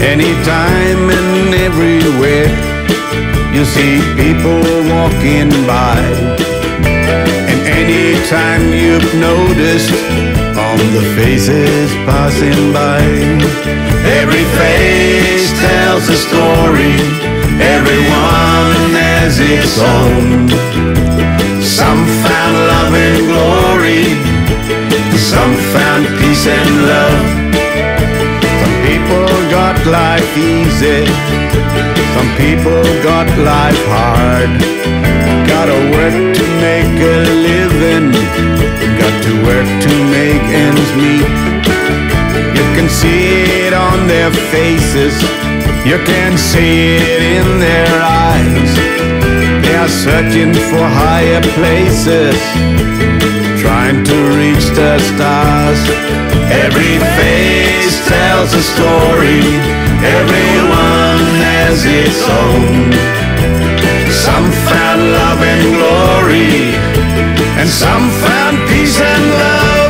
Anytime and everywhere you see people walking by, and anytime you've noticed on the faces passing by. Every face tells a story, everyone has its own. Some found love and glory, some found peace and love. Some people got life easy, some people got life hard. Gotta work to make a living, got to work to make ends meet. You can see it on their faces, you can see it in their eyes. They are searching for higher places, trying to reach the stars. Every face tells a story, everyone has its own. Some found love and glory, and some found peace and love.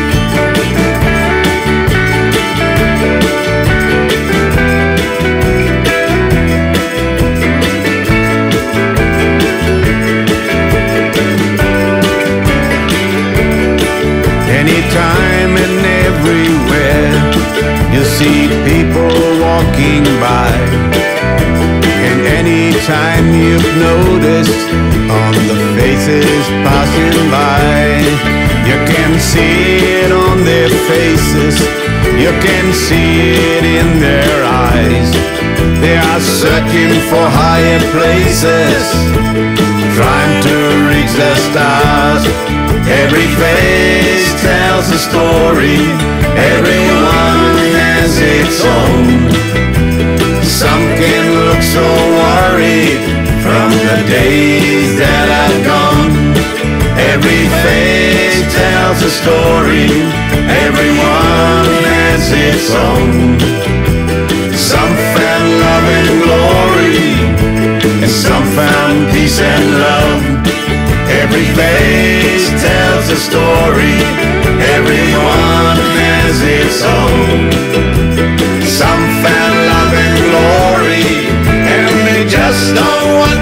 Anytime and everywhere you see people walking by, and anytime you've noticed on the faces passing by, you can see it on their faces, you can see it in their eyes. They are searching for higher places, trying to reach the stars. Every face tells a story, everyone has its own. Some can look so worried from the days that are gone. Every face tells a story, everyone has its own. Some found love and glory, and some found peace and love. Every face tells a story, everyone has its own. Some found love and glory, and they just don't want